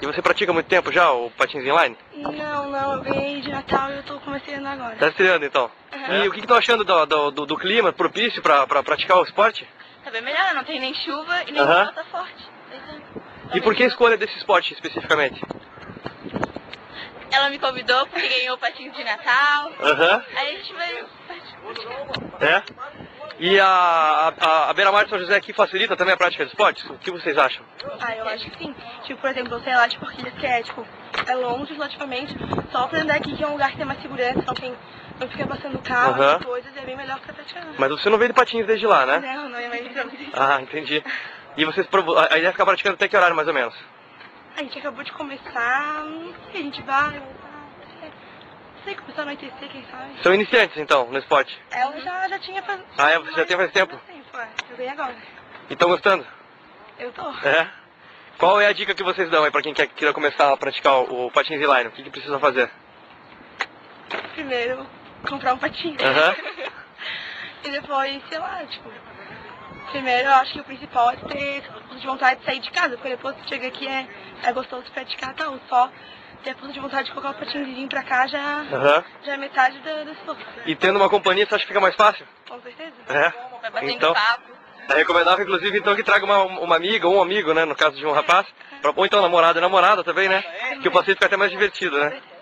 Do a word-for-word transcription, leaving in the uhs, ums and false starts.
E você pratica há muito tempo já o patins inline? Não, não, eu ganhei de Natal e eu tô começando agora. Tá estreando então. Uhum. E o que estão achando do, do, do, do clima propício pra, pra praticar o esporte? Tá bem melhor, não tem nem chuva e nem Uhum. sol tá forte. E por que a escolha desse esporte especificamente? Ela me convidou porque ganhou patins de Natal. Aham. Aí a gente vai... É? E a, a, a Beira-Mar de São José aqui facilita também a prática de esportes? O que vocês acham? Ah, eu acho que sim. Tipo, por exemplo, sei lá, tipo, Orquídeas, que é, tipo, é longe relativamente, só pra andar aqui, que é um lugar que tem mais segurança, não tem, não fica passando carro, Aham. essas coisas, é bem melhor pra praticar. Mas você não veio de patins desde lá, né? Não, não é mais Ah, entendi. E vocês provo- a ideia é ficar praticando até que horário mais ou menos? A gente acabou de começar, não sei, a gente vai, vai, vai, não sei, começar a anoitecer, quem sabe. São iniciantes então no esporte? Ela já, já tinha faz... Ah, é? Você já tem faz tempo? tempo, é. Eu venho agora. E estão gostando? Eu tô. É? Qual é a dica que vocês dão aí pra quem quer queira começar a praticar o, o patins inline? O que, que precisa fazer? Primeiro, comprar um patinho. Aham. E depois, sei lá, tipo... Primeiro, eu acho que o principal é ter força de vontade de sair de casa, porque depois que chega aqui é, é gostoso de praticar, tá? Só ter força de vontade de colocar o patinho e vir pra cá já, Aham. já é metade do, do esforço. E tendo uma companhia, você acha que fica mais fácil? Com certeza. É? Vai batendo Então, papo. é recomendável, inclusive, então, que traga uma, uma amiga ou um amigo, né? No caso de um rapaz. Pra, ou então namorado e namorada também, né? Que o passeio fica até mais divertido, né?